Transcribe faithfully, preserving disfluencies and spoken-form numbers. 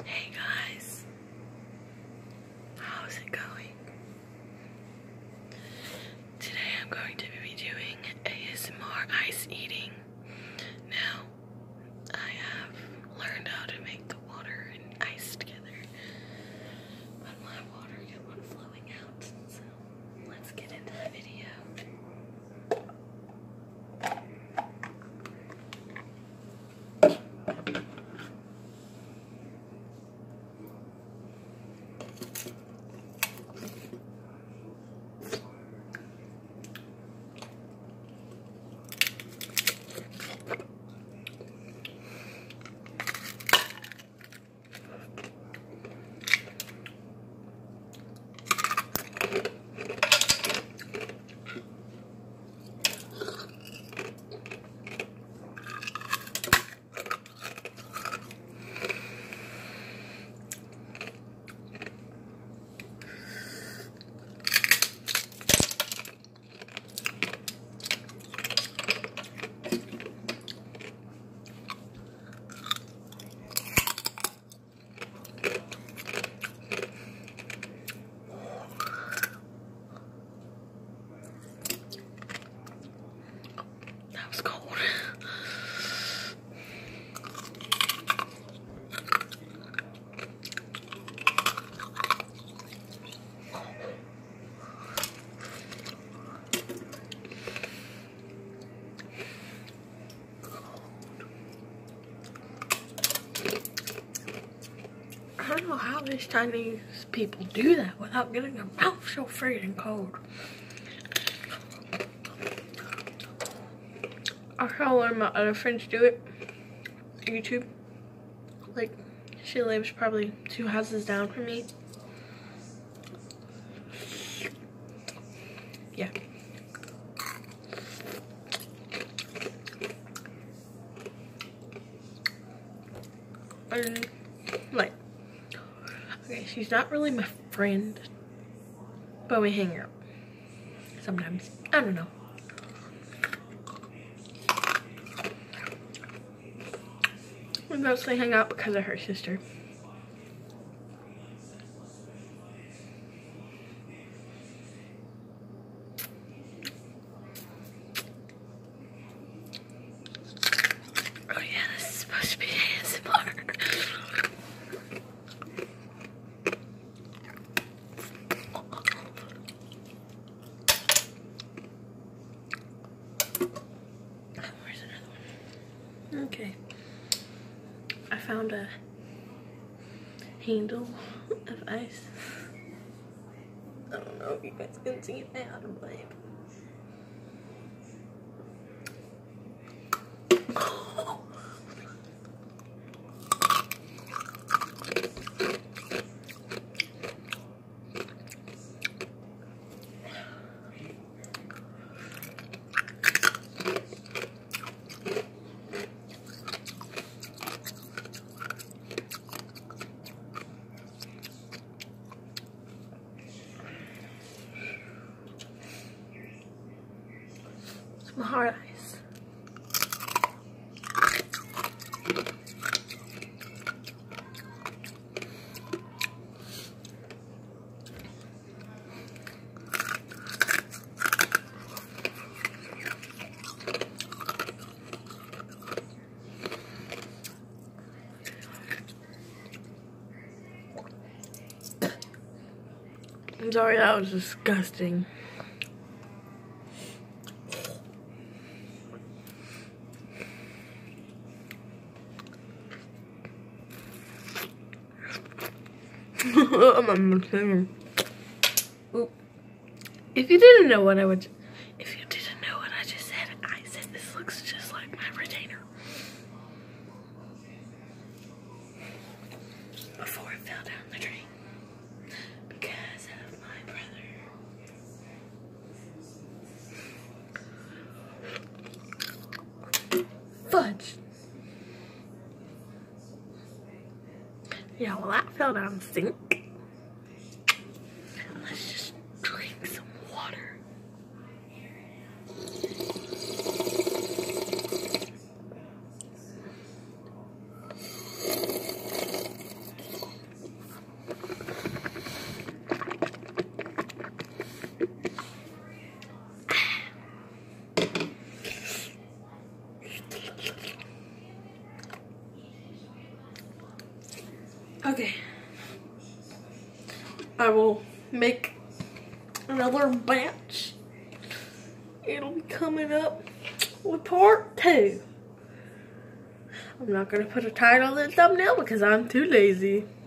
Hey guys, how's it going? Today I'm going to be doing A S M R ice eating. Now, I have learned how to make the water and ice together, but my water kept on flowing out, so let's get into the video. It's cold. I don't know how these Chinese people do that without getting their mouth so freaking cold. I try to learn my other friends do it. YouTube. Like, she lives probably two houses down from me. Yeah. And, like, okay, she's not really my friend, but we hang out sometimes. I don't know. We mostly hang out because of her sister. Oh yeah, this is supposed to be A S M R. Where's another one? Okay. I found a handle of ice. I don't know if you guys can see it now, but some hard ice. I'm sorry, that was disgusting. Oop. If you didn't know what I would, if you didn't know what I just said, I said this looks just like my retainer. Before it fell down the drain. Because of my brother. Fudge. Yeah, well that fell down the sink. Let's just drink some water. Okay. I will make another batch. It'll be coming up with part two. I'm not going to put a title in the thumbnail because I'm too lazy.